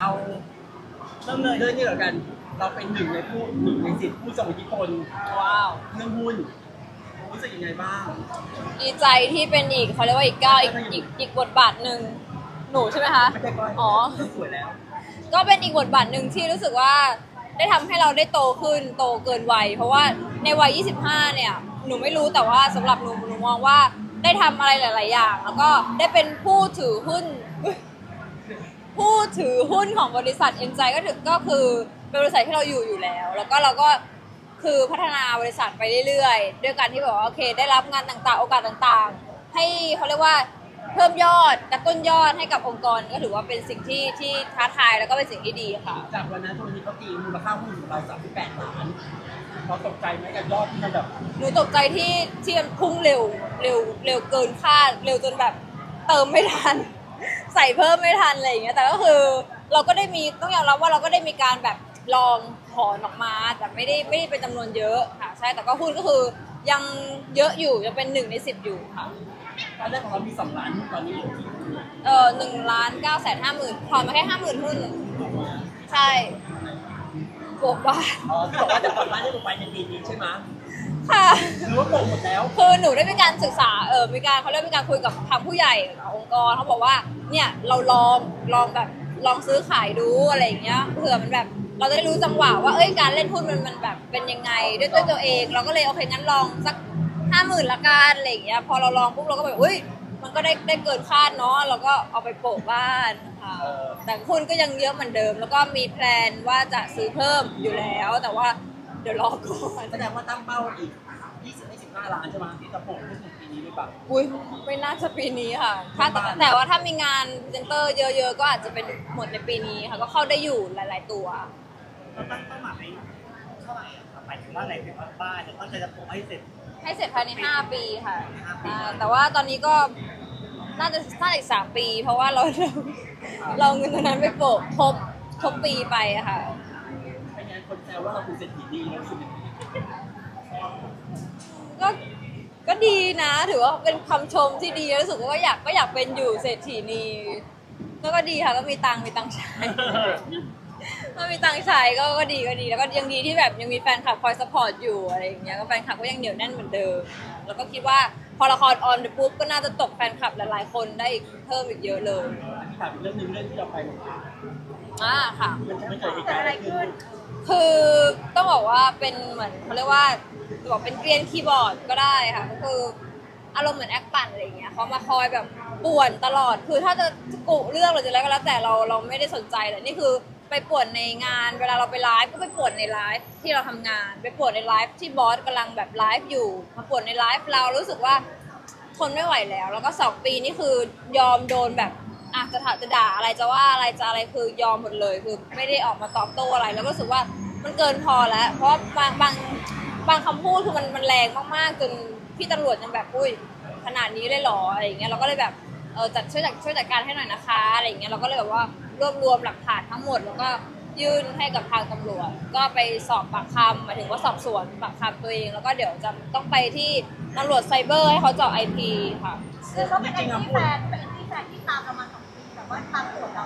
เอาเริ่มเลยเรื่องนี้เหมือนกันเราเป็นหนึ่งใน10ผู้ทรงอิทธิพลว้าวเรื่องหุ้นรู้สึกยังไงบ้างดีใจที่เป็นอีกเขาเรียกว่าอีกก้าวอีกบทบาทหนึ่งหนูใช่ไหมคะไม่ใช่ก้อยอ๋อสวยแล้วก็เป็นอีกบทบาทหนึ่งที่รู้สึกว่าได้ทำให้เราได้โตขึ้นโตเกินวัยเพราะว่าในวัย25เนี่ยหนูไม่รู้แต่ว่าสำหรับหนูมองว่าได้ทำอะไรหลายๆอย่างแล้วก็ได้เป็นผู้ถือหุ้นของบริษัทเอ็นไจก็คือเป็นบริษัทที่เราอยู่แล้วแล้วก็เราก็คือพัฒนาบริษัทไปเรื่อยๆด้วยการที่แบบว่าโอเคได้รับงานต่างๆโอกาสต่างๆให้เขาเรียกว่าเพิ่มยอดกระตุ้นยอดให้กับองค์กรก็ถือว่าเป็นสิ่งที่ท้าทายแล้วก็เป็นสิ่งที่ดีค่ะจากวันนั้นจนวันนี้เขาตีมูลค่าหุ้นของเรา38 ล้านเขาตกใจไหมกับยอดที่มันแบบหนูตกใจที่มันพุ่งเร็วเกินคาดเร็วจนแบบเติมไม่ทันใส่เพิ่มไม่ทันอะไรอย่างเงี้ยแต่ก็คือเราก็ได้มีต้องยอมรับว่าเราก็ได้มีการแบบลองถอนออกมาแต่ไม่ได้เป็นจำนวนเยอะค่ะใช่แต่ก็หุ้นก็คือยังเยอะอยู่ยังเป็น1 ใน 10อยู่ค่ะตอนแรกของเรามี2 ล้านตอนนี้อยู่ที่ 1,950,000ถอนมาแค่50,000หุ้นใช่บวกบ้านอ๋อที่บอกว่าจะผ่อนบ้านได้ลงไปในปีนี้ใช่ไหมค่ะหรือว่าโปร่งหมดแล้วคือหนูได้มีการศึกษามีการเขาเรียกมีการคุยกับทางผู้ใหญ่ขององค์กรเขาบอกว่าเนี่ยเราลองแบบลองซื้อขายดูอะไรอย่างเงี้ยเผื่อมันแบบเราจะได้รู้จังหวะว่าการเล่นหุ้นมันแบบเป็นยังไงด้วยตัวเองเราก็เลยโอเคงั้นลองสัก50,000ละกันอะไรอย่างเงี้ยพอเราลองปุ๊บเราก็แบบมันก็ได้เกินคาดเนาะเราก็เอาไปโปะบ้านค่ะแต่หุ้นก็ยังเยอะเหมือนเดิมแล้วก็มีแพลนว่าจะซื้อเพิ่มอยู่แล้วแต่ว่าเดี๋ยวรอก่อนแสดงว่าตั้งเป้าอีก20-15 ล้านใช่ไหมที่จะโปร่งที่สุดปีนี้หรือเปล่าไม่น่าจะปีนี้ค่ะแต่ว่าถ้ามีงานพรีเซนเตอร์เยอะๆก็อาจจะเป็นหมดในปีนี้ค่ะก็เข้าได้อยู่หลายๆตัวเราตั้งเป้าหมายเท่าไหร่หมายถึงว่าอะไรเป็นบ้านจะต้องจะโปร่งให้เสร็จภายใน5 ปีค่ะแต่ว่าตอนนี้ก็น่าจะอีก3 ปีเพราะว่าเราเงินตรงนั้นไปโปะครบปีไปอะค่ะไม่งั้นคนแซวว่าเราเป็นเศรษฐีดีแล้วสุดก็ดีนะถือว่าเป็นคำชมที่ดีรู้สึกว่าอยากเป็นอยู่เศรษฐีนีก็ดีค่ะก็มีตังค์ใช้ก็มีตังค์ใช้ก็ดีแล้วก็ยังดีที่แบบยังมีแฟนคลับคอยซัพพอร์ตอยู่อะไรอย่างเงี้ยก็แฟนคลับก็ยังเหนียวแน่นเหมือนเดิมแล้วก็คิดว่าพอละครออนปุ๊บก็น่าจะตกแฟนคลับหลายๆคนได้เพิ่มอีกเยอะเลยถามเรื่องนึงเรื่องที่เราไปมาค่ะมันเกิดเหตุการณ์อะไรขึ้นคือต้องบอกว่าเป็นเหมือนเขาเรียกว่าบอกเป็นเกรียนคีย์บอร์ดก็ได้ค่ะก็คืออารมณ์เหมือนแอคปั่นอะไรอย่างเงี้ยเขามาคอยแบบป่วนตลอดคือถ้าจะกุเรื่องหรือจะอะไรก็แล้วแต่เราไม่ได้สนใจแต่นี่คือไปป่วนในงานเวลาเราไปไลฟ์ก็ไปป่วนในไลฟ์ที่เราทำงานไปป่วนในไลฟ์ที่บอสกำลังแบบไลฟ์อยู่มาป่วนในไลฟ์เรารู้สึกว่าทนไม่ไหวแล้วก็2 ปีนี่คือยอมโดนแบบจะด่าอะไรจะว่าอะไรจะอะไรคือยอมหมดเลยคือไม่ได้ออกมาตอบโต้อะไรแล้วก็รู้สึกว่ามันเกินพอแล้วเพราะบางคำพูดคือมันแรงมากๆจนพี่ตำรวจยังแบบขนาดนี้เลยหรออะไรอย่างเงี้ยเราก็เลยแบบช่วยจัดการให้หน่อยนะคะอะไรอย่างเงี้ยเราก็เลยแบบว่ารวบรวมหลักฐานทั้งหมดแล้วก็ยื่นให้กับทางตำรวจก็ไปสอบปากคำหมายถึงว่าสอบสวนปากคำตัวเองแล้วก็เดี๋ยวจะต้องไปที่ตำรวจไซเบอร์ให้เขาเจาะ IP ค่ะคือเขาเป็นที่แฟนที่ตามเรามา2 ปีแต่ว่าตามตรวจเรา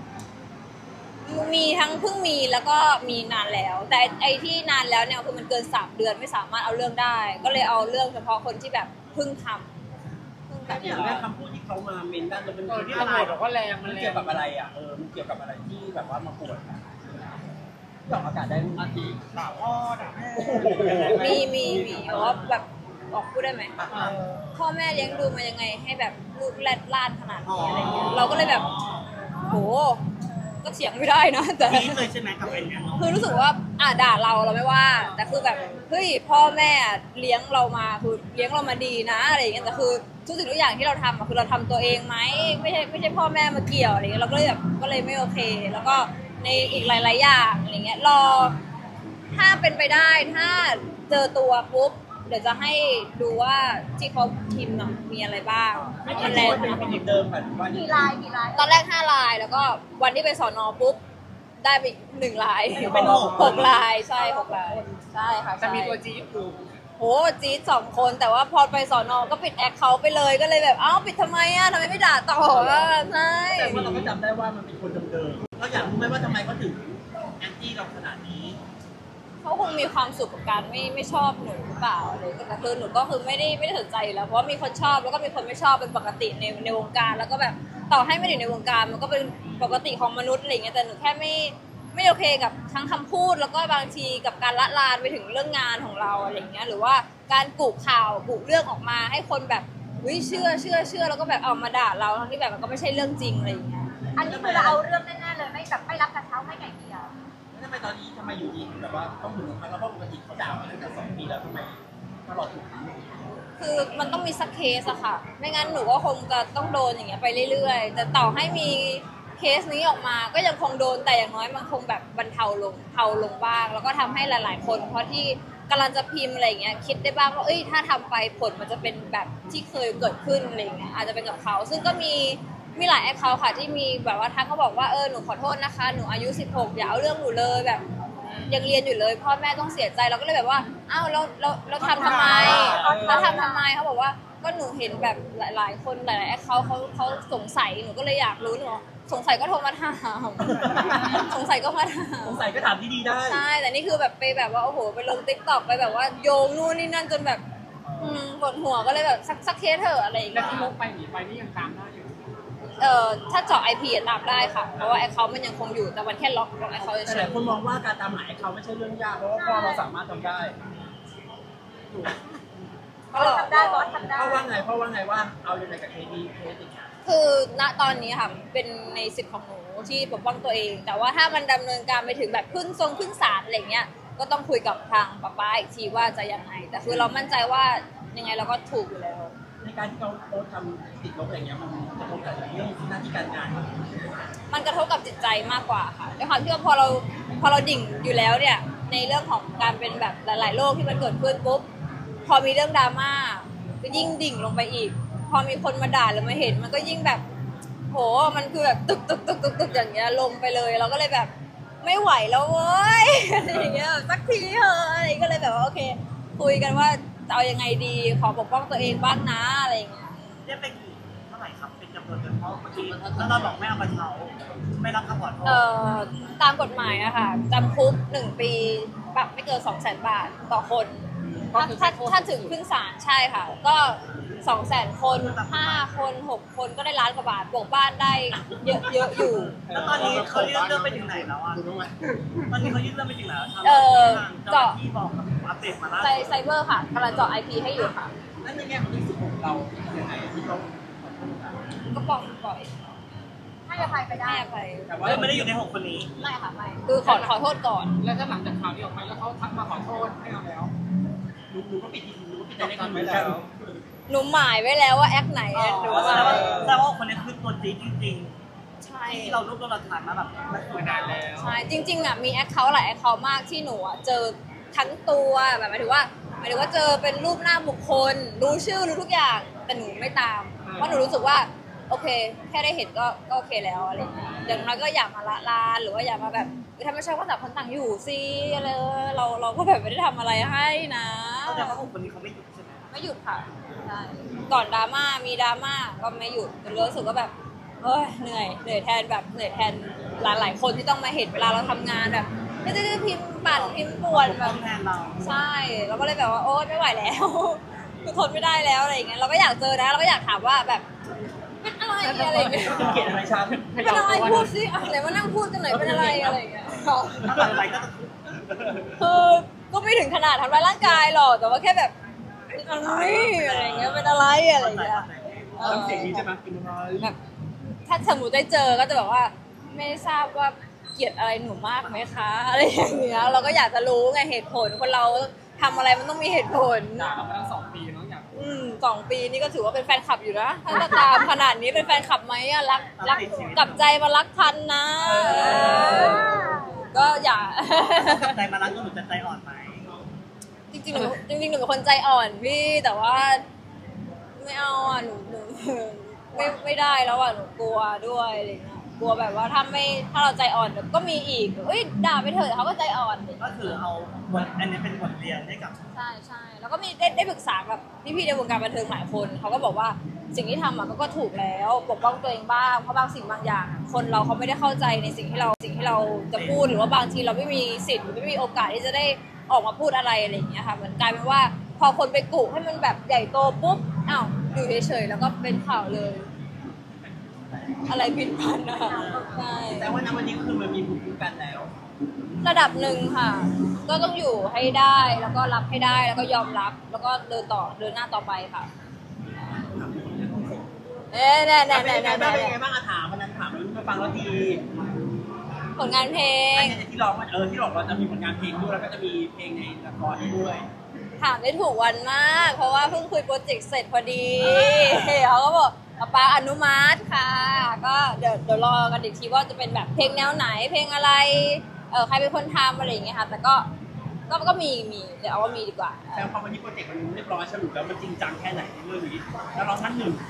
มีทั้งเพิ่งมีแล้วก็มีนานแล้วแต่ไอ้ที่นานแล้วเนี่ยคือมันเกิน3 เดือนไม่สามารถเอาเรื่องได้ก็เลยเอาเรื่องเฉพาะคนที่แบบเพิ่งทำแบบอย่างแรกคำพูดที่เขามาเมนด้านมันที่ตำรวจบอกว่าแรงมันเกี่ยวกับอะไรอ่ะมันเกี่ยวกับอะไรที่แบบว่ามาปวดที่ออกอากาศได้นาทีด่าพ่อด่าแม่มีว่าแบบออกพูดได้ไหมพ่อแม่เลี้ยงดูมายังไงให้แบบลูกแรดล่านขนาดนี้อะไรเงี้ยเราก็เลยแบบโหก็เถียงไม่ได้นะแต่เคยใช่ไหมกับไอ้เนี่ยคือรู้สึกว่าด่าเราไม่ว่าแต่คือแบบเฮ้ยพ่อแม่เลี้ยงเรามาคือเลี้ยงเรามาดีนะอะไรอย่างเงี้ยแต่คือทุกสิ่งทุกอย่างที่เราทำคือเราทำตัวเองไหมไม่ใช่พ่อแม่มาเกี่ยวอะไรเงี้ยเราก็เลยแบบก็เลยไม่โอเคแล้วก็ในอีกหลายๆอย่างอะไรเงี้ยรอถ้าเป็นไปได้ถ้าเจอตัวปุ๊บเดี๋ยวจะให้ดูว่าที่เขาพิมพ์มีอะไรบ้างไม่ใช่เป็นเดิมแบบว่ากี่ลายตอนแรก5 ลายแล้วก็วันที่ไปสอนอปุ๊บได้ไป1 ลายเป็น 6 ลายใช่6 ลายใช่ค่ะจะมีตัวจี๊ดอยู่โหจี๊ด2 คนแต่ว่าพอไปสอนอก็ปิดแอคเคาท์ไปเลยก็เลยแบบปิดทำไมทำไมไม่ด่าต่อใช่แต่ว่าเราก็จำได้ว่ามันเป็นคนเดิมเราอยากรู้ไหมว่าทำไมเขาถึงแอนตี้เราขนาดนี้เขาคงมีความสุขกับการไม่ชอบหนูหรือเปล่าอะไรแต่คือหนูก็คือไม่ได้สนใจอยู่แล้วเพราะว่ามีคนชอบแล้วก็มีคนไม่ชอบเป็นปกติในวงการแล้วก็แบบต่อให้ไม่ได้อยู่ในวงการมันก็เป็นปกติของมนุษย์อะไรอย่างเงี้ยแต่หนูแค่ไม่โอเคกับทั้งคำพูดแล้วก็บางทีกับการละลานไปถึงเรื่องงานของเราอะไรอย่างเงี้ยหรือว่าการกุข่าวกุเรื่องออกมาให้คนแบบเชื่อแล้วก็แบบเอามาด่าเราทั้งที่แบบมันก็ไม่ใช่เรื่องจริงอะไรอย่างเงี้ยอันนี้คือเราเอาเรื่องแน่ๆเลยไม่แบบไม่รับกระเช้าไม่ไก่เกลี่ยแล้วทำไมตอนนี้ทำไมอยู่ดีแบบว่าต้องถึงครั้งแล้วเพราะปกติเขาด่ามาตั้งแต่2 ปีแล้วทำไมตลอดถึงคือมันต้องมีสักเคสอะค่ะไม่งั้นหนูก็คงจะต้องโดนอย่างเงี้ยไปเรื่อยๆแต่ต่อให้มีเคสนี้ออกมาก็ยังคงโดนแต่อย่างน้อยมันคงแบบบรรเทาลงบ้างแล้วก็ทำให้หลายๆคนเพราะที่กำลังจะพิมพ์อะไรเงี้ยคิดได้บ้างว่าถ้าทำไปผลมันจะเป็นแบบที่เคยเกิดขึ้นอะไรเงี้ยอาจจะเป็นกับเขาซึ่งก็มีหลายแอคเคาท์ค่ะที่มีแบบว่าทักเขาบอกว่าหนูขอโทษนะคะหนูอายุ16อย่าเอาเรื่องหนูเลยแบบยังเรียนอยู่เลยพ่อแม่ต้องเสียใจเราก็เลยแบบว่าอ้าวเราทำทำไมเขาบอกว่าก็หนูเห็นแบบหลายคนหลายแอคเคาท์เขาสงสัยหนูก็เลยอยากรู้หนูสงสัยก็โทรมาถามสงสัยก็มาถามสงสัยก็ถามดีๆได้ใช่แต่นี่คือแบบไปแบบว่าโอ้โหไปลงติ๊กต็อกไปแบบว่าโยงนู่นนี่นั่นจนแบบปวดหัวก็เลยแบบสักเคสเถอะอะไรอย่างเงี้ยที่ลบไปหนีไปนี่ยังตามได้อยู่ถ้าเจาะ IP ตามได้ค่ะเพราะว่าแอคเคาท์มันยังคงอยู่แต่มันแค่ล็อกแอคเคาท์แต่เฉหลาย ยคนมองว่าการตามหาเขาไม่ใช่เรื่องยากเพราะว่าพ่อเราสามารถทำได้ๆเราทำได้บอสทำได้พ่อว่าไงว่าเอาอย่างไรกับเคดีเคสอย่างเงี้ยคือณตอนนี้ค่ะเป็นในสิทธิ์ของหนูที่ปกป้องตัวเอง แต่ว่าถ้ามันดำเนินการไปถึงแบบขึ้นศาลอะไรเงี้ยก็ต้องคุยกับทางป๊าอีกทีว่าจะยังไงแต่คือเรามั่นใจว่ายังไงเราก็ถูกอยู่แล้วในการที่เขาโพสต์ทำติดลบอะไรเงี้ยมันกระทบกับเรื่องหน้าที่การงานมันกระทบกับจิตใจมากกว่าค่ะด้วยความที่ว่าพอเราดิ่งอยู่แล้วเนี่ยในเรื่องของการเป็นแบบหลายๆโรคที่มันเกิดขึ้นปุ๊บพอมีเรื่องดราม่าก็ยิ่งดิ่งลงไปอีก พอมีคนมาด่าหรือมาเห็นมันก็ยิ่งแบบโหมันคือแบบตึกอย่างเงี้ยลงไปเลยเราก็เลยแบบไม่ไหวแล้วเว้ยอะไรอย่างเงี้ยสักทีเถอะอะไรก็เลยแบบว่าโอเคคุยกันว่าจะเอายังไงดีขอปกป้องตัวเองบ้างนะอะไรอย่างเงี้ยเรียกไปกี่เท่าไหร่ครับเป็นจำนวนเงินเพราะเมื่อกี้แล้วเราบอกไม่เอากระเช้าไม่รับคำขอโทษตามกฎหมายอะค่ะจำคุก1 ปีปรับไม่เกิน 200,000 บาทต่อคนถ้าถึงขึ้นศาลใช่ค่ะ ก็ 200,000 คน5 คน 6 คนก็ได้1 ล้านกว่าบาทบวกบ้านได้เยอะอยู่แล้วตอนนี้เขายื่นเรื่องไปถึงไหนแล้วอ่ะตอนนี้เขายื่นเรื่องไปถึงไหนแล้วทางเจ้าหน้าที่บอกกับอัปเดตมาแล้วไซเบอร์ค่ะกำลังเจาะ IP ให้อยู่ค่ะนั่นในแง่ของที่16เรายังไงที่เขาก็ปล่อยให้อภัยไปได้ให้อภัยแต่ว่าไม่ได้อยู่ใน6 คนนี้ไม่ค่ะไม่คือขอโทษก่อนแล้วถ้าหลังจากข่าวนี้ออกไปแล้วเขาทักมาขอโทษให้เราแล้วหนูก็ปิดใจเล็กเหมือนกันหนูหมายไว้แล้วว่าแอคไหนหนูแสหมายดงว่าคนนี้คือตัวจริงจริงใช่ๆที่เรารวบรวมหลักฐานมาแบบมันคือมานานแล้วใช่จริงๆอ่ะมีแอคเคาท์หลายแอคเคาท์มากที่หนูอ่ะเจอทั้งตัวแบบหมายถึงว่าเจอเป็นรูปหน้าบุคคลรู้ชื่อรู้ทุกอย่างแต่หนูไม่ตามเพราะหนูรู้สึกว่าโอเค แค่ได้เห็นก็โอเคแล้วอะไรอย่างเงี้ยอย่างน้อยก็อย่ามาละลานหรือว่าอย่ามาแบบถ้าไม่ชอบก็ต่างคนต่างอยู่สิอะไรเราก็แบบไม่ได้ทำอะไรให้นะเขาจะว่า6 คนนี้เขาไม่หยุดใช่ไหมไม่หยุดค่ะใช่ก่อนดราม่ามีดราม่าก็ไม่หยุดจนรู้สึกว่าแบบเอ้ยเหนื่อยแทนหลายๆคนที่ต้องมาเห็นเวลาเราทำงานแบบก็จะพิมพ์ปั่นพิมพ์ป่วนแบบแทนเราใช่เราก็เลยแบบว่าโอ๊ยไม่ไหวแล้ว คือทนไม่ได้แล้วอะไรอย่างเงี้ยเราก็อยากเจอนะเราก็อยากถามว่าแบบเป็นอะไรอะไรอย่างเงี้ยเกลียดอะไรฉันเป็นอะไรพูดสิไหนมานั่งพูดกันหน่อยเป็นอะไรอะไรอย่างเงี้ยถ้าหลังไปก็จะคือก็ไม่ถึงขนาดทำร้ายร่างกายหรอกแต่ว่าแค่แบบเป็นอะไรอะไรอย่างเงี้ยเป็นอะไรอะไรอย่างเงี้ยน้ำเสียงนี้ใช่ไหมกินอะไรแบบถ้าสมมติได้เจอก็จะแบบว่าไม่ทราบว่าเกลียดอะไรหนูมากไหมคะอะไรอย่างเงี้ยเราก็อยากจะรู้ไงเหตุผลคนเราทำอะไรมันต้องมีเหตุผลด่ากันมาตั้ง2 ปีเนาะอยาก 2 ปีนี่ก็ถือว่าเป็นแฟนคลับอยู่นะถ้าจะตามขนาดนี้เป็นแฟนคลับไหมอะรักกลับใจมารักทันนะก็อย่าใจมารักก็หนูจะใจอ่อนไหมจริงๆหนูเป็นคนใจอ่อนพี่แต่ว่าไม่เอาอ่ะหนูไม่ได้แล้วอ่ะหนูกลัวด้วยอะไรเงี้ยกลัวแบบว่าถ้าเราใจอ่อนเดี๋ยวก็มีอีกเอ้ยด่าไปเถอะเขาก็ใจอ่อนก็คือเอาอันนี้เป็นบทเรียนให้กับใช่แล้วก็มีได้ปรึกษากับพี่ๆในวงการบันเทิงหลายคนเขาก็บอกว่าสิ่งที่ทำก็ถูกแล้วปกป้องตัวเองบ้างเพราะบางสิ่งบางอย่างคนเราเขาไม่ได้เข้าใจในสิ่งที่เราจะพูดหรือว่าบางทีเราไม่มีสิทธิ์หรือไม่มีโอกาสที่จะได้ออกมาพูดอะไรอย่างเงี้ยค่ะมันกลายเป็นว่าพอคนไปกุให้มันแบบใหญ่โตปุ๊บอ้าวอยู่เฉยๆแล้วก็เป็นข่าวเลย อะไรผิดพลาดนะใช่แต่ว่าณวันนี้คือมันมีภูมิคุ้มกันแล้วระดับหนึ่งค่ะ ก็ต้องอยู่ให้ได้แล้วก็รับให้ได้แล้วก็ยอมรับแล้วก็เดินหน้าต่อไปค่ะแน่เป็นยังไงบ้างถามวันนั้นถามมันมาฟังแล้วดีผลงานเพลงที่ร้องที่บอกเราจะมีผลงานเพลงด้วยแล้วก็จะมีเพลงในละครด้วยถามได้ถูกวันมาก เพราะว่าเพิ่งคุยโปรเจกต์เสร็จพอดีเขาก็บอกป๊าอนุมัติค่ะก็เดี๋ยวรอกันอีกทีว่าจะเป็นแบบเพลงแนวไหนเพลงอะไรใครเป็นคนทำอะไรอย่างเงี้ยค่ะแต่ก็มีเดี๋ยวเอาว่ามีดีกว่าแต่พอวันนี้โปรเจกต์มันเรียบร้อยสรุปแล้วมันจริงจังแค่ไหนในเรื่องนี้แล้วร้องท่านหนึ่ง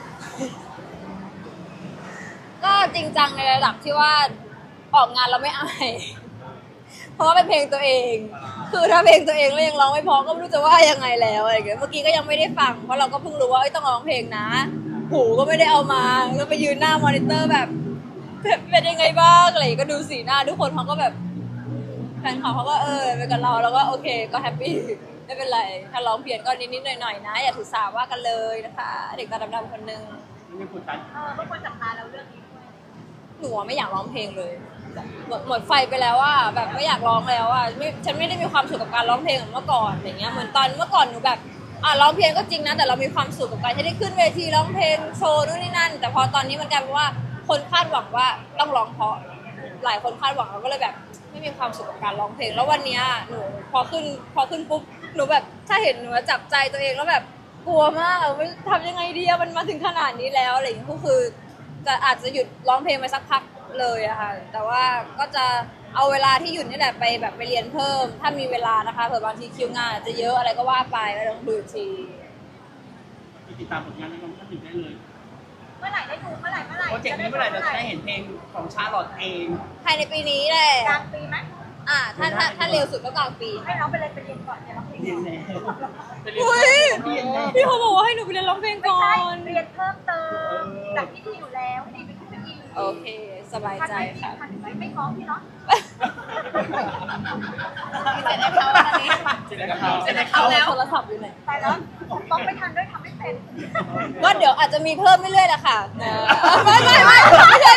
ก็จริงจังในระดับที่ว่าออกงานเราไม่อายเพราะว่าเป็นเพลงตัวเองคือถ้าเพลงตัวเองแล้วยังร้องไม่พอก็ไม่รู้จะว่ายังไงแล้วอะไรอย่างเงี้ยเมื่อกี้ก็ยังไม่ได้ฟังเพราะเราก็เพิ่งรู้ว่าต้องร้องเพลงนะหูก็ไม่ได้เอามาก็ไปยืนหน้ามอนิเตอร์แบบเป็นยังไงบ้างอะไรก็ดูสีหน้าทุกคนเขาก็แบบแฟนเขาก็ไปกับเราแล้วก็โอเคก็แฮปปี้ไม่เป็นไรถ้าร้องเพี้ยนก็นิดๆหน่อยๆนะอย่าถือสาว่ากันเลยนะคะเด็กตาดำๆคนนึงไม่กดดันบางคนจับตาเราเรื่องนี้ด้วยหนูไม่อยากร้องเพลงเลยหมดไฟไปแล้วว่าแบบไม่อยากร้องแล้วอ่ะฉันไม่ได้มีความสุขกับการร้องเพลงเหมือนเมื่อก่อนอย่างเงี้ยเหมือนตอนเมื่อก่อนหนูแบบร้องเพลงก็จริงนะแต่เรามีความสุขกับการที่ได้ขึ้นเวทีร้องเพลงโชว์นู่นนี่นั่นแต่พอตอนนี้มันกลายเป็นว่าคนคาดหวังว่าต้องร้องเพราะหลายคนคาดหวังเราก็เลยแบบไม่มีความสุขกับการร้องเพลงแล้ววันนี้หนูพอขึ้นปุ๊บหนูแบบถ้าเห็นหนูจับใจตัวเองแล้วแบบกลัวมากไม่ทำยังไงดีมันมาถึงขนาดนี้แล้วอะไรอย่างเงี้ยก็คือจะอาจจะหยุดร้องเพลงไปสักพักเลยอะค่ะแต่ว่าก็จะเอาเวลาที่หยุดนี่แหละไปเรียนเพิ่มถ้ามีเวลานะคะเผื่อบางทีคิวงานจะเยอะอะไรก็ว่าไปก็ต้องดูทีติดตามผลงานในวันที่1ได้เลยเมื่อไหร่ได้ดูเมื่อไหร่โปรเจกต์นี้เมื่อไหร่เราจะได้เห็นเพลงของชาร์ลอตเองภายในปีนี้แหละกลางปีไหมถ้าเร็วสุดก็กลางปีให้น้องไปเรียนก่อนเดี๋ยวร้องเพลงอุ้ยพี่เขาบอกว่าให้หนูไปเรียนร้องเพลงก่อนเรียนเพิ่มเติมจากที่ดีอยู่แล้วดีไปขึ้นไปอีกโอเคสบายใจค่ะไม่ฟ้องพี่เนาะเสร็จแล้วโทรศัพท์อยู่ไหนไปแล้วต้องไปทันด้วยทำไม่เป็นว่าเดี๋ยวอาจจะมีเพิ่มเรื่อยๆแหละค่ะไม่ใช่ดูหมาย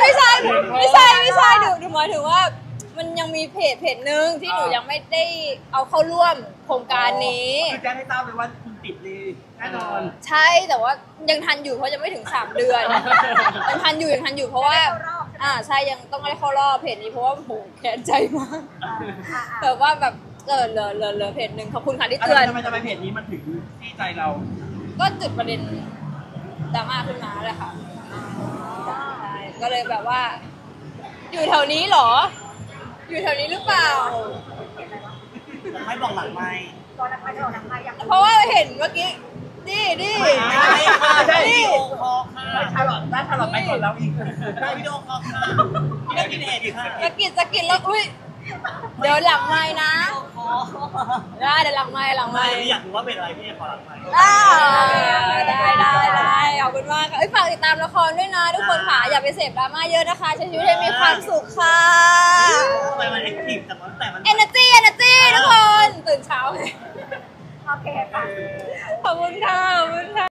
ถึงว่ามันยังมีเพจนึงที่หนูยังไม่ได้เอาเข้าร่วมโครงการนี้คือแจ้งให้ทราบเลยว่าคุณติดดีแน่นอนใช่แต่ว่ายังทันอยู่เพราะยังไม่ถึง3 เดือนยังทันอยู่เพราะว่าใช่ยังต้องได้เข้ารอบเพจนี้เพราะว่าโหแค้นใจมากแบบว่าแบบเหลือเพจนึงขอบคุณค่ะที่เตือนทำไมเพจนี้มันถึงที่ใจเราก็จุดประเด็นดราม่าขึ้นมาเลยค่ะใช่ก็เลยแบบว่าอยู่แถวนี้หรออยู่แถวนี้หรือเปล่าไม่บอกหลังไม่เพราะว่าเห็นเมื่อกี้นี่ใช่ชาร์ลอตไปก่อนเราอีกได้วิดีโอคอลค่ะได้กินเห็ดอีกค่ะจะกินแล้วอุ้ยเดี๋ยวหลังไม้นะได้เดี๋ยวหลังไม้อยากรู้ว่าเป็นอะไรพี่ขอหลังไม้ได้ขอบคุณมากค่ะฝากติดตามละครด้วยนะทุกคนค่ะอย่าไปเสพดราม่าเยอะนะคะใช้ชีวิตให้มีความสุขค่ะทำไมมันแอคทีฟแต่มัน energy ทุกคนตื่นเช้าโอเคค่ะขอบคุณค่ะ